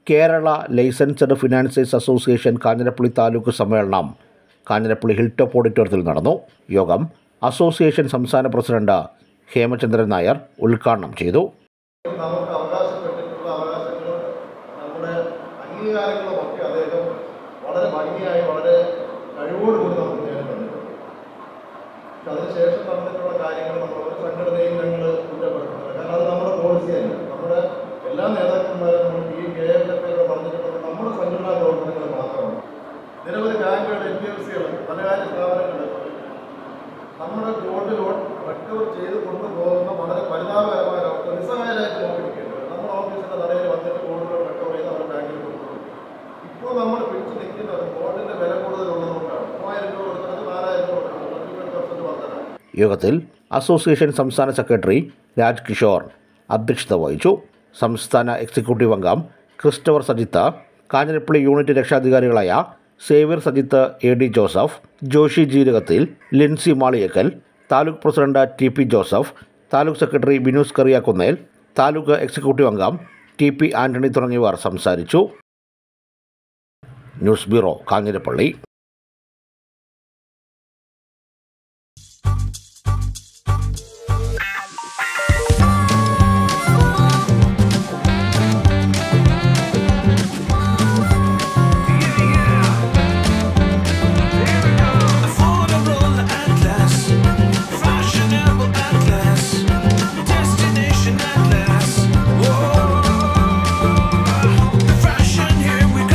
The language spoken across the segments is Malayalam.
Kerala licensed financiers association Kanjirappally taluk സമ്മേളനം കാഞ്ഞിരപ്പള്ളി ഹിൽ ടോപ്പ് ഓഡിറ്റോറിയത്തിൽ നടന്നു. യോഗം അസോസിയേഷൻ സംസ്ഥാന പ്രസിഡന്റ് ഹേമചന്ദ്രൻ നായർ ഉദ്ഘാടനം ചെയ്തു. നമുക്ക് അവകാശപ്പെട്ടിട്ടുള്ള അവകാശങ്ങളും നമ്മുടെ അംഗീകാരങ്ങളുമൊക്കെ അദ്ദേഹം വളരെ ഭംഗിയായി വളരെ കഴിവോടുകൂടി നമുക്ക് ചെയ്യാൻ പറ്റും. അതിനുശേഷം നടന്നിട്ടുള്ള കാര്യങ്ങൾ നമ്മൾ ഒരു സംഘടനയും ഞങ്ങൾ കുറ്റപ്പെടുത്തുന്നത്. കാരണം അത് നമ്മുടെ പോളിസിയല്ല. നമ്മുടെ എല്ലാ നേതാക്കന്മാരും നമ്മൾ ഈ KLFA പറഞ്ഞിട്ടുള്ളത് നമ്മുടെ സംഘടനാ പ്രവർത്തനങ്ങൾ മാത്രമാണ്. നിരവധി ബാങ്കുകൾ, NBFCകൾ, ധനകാര്യ സ്ഥാപനങ്ങൾ നമ്മുടെ ഗോൾഡ് ലോൺ റിക്കവർ ചെയ്ത് കൊണ്ടുപോകുന്ന വളരെ പരിതാപകരമായ അവസ്ഥ നിസ്സഹായരായിട്ട് നോക്കിയിരിക്കുന്നത്. നമ്മുടെ ഓഫീസിൻ്റെ തലയിൽ വന്നിട്ട് ഗോൾഡ് ലോൺ റിക്കവർ ചെയ്ത് നമ്മുടെ ബാങ്കിൽ കൊടുക്കുന്നു. ഇപ്പോൾ നമ്മൾ പിടിച്ചു നിൽക്കുന്നത് ഗോൾഡിൻ്റെ വില കൂടുതലുള്ളതുകൊണ്ടാണ്. 3000 രൂപ കൊടുക്കുന്നത് 4000 രൂപ കൊടുക്കുന്നത് 25% വർധന. യോഗത്തിൽ അസോസിയേഷൻ സംസ്ഥാന സെക്രട്ടറി രാജ് കിഷോർ അധ്യക്ഷത വഹിച്ചു. സംസ്ഥാന എക്സിക്യൂട്ടീവ് അംഗം ക്രിസ്റ്റഫർ സജിത്ത്, കാഞ്ഞിരപ്പള്ളി യൂണിറ്റ് രക്ഷാധികാരികളായ Xavier Sajith, AD Joseph, Joshy Jeerakathil, Lincy Maliyakkal, taluk president TP Joseph, taluk secretary Binoos Kariyakkunnel, taluk executive അംഗം TP ആന്റണി തുടങ്ങിയവർ സംസാരിച്ചു. News bureau, Kanjirappally.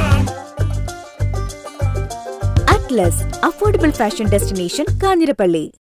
Affordable fashion destination Kanjirappally.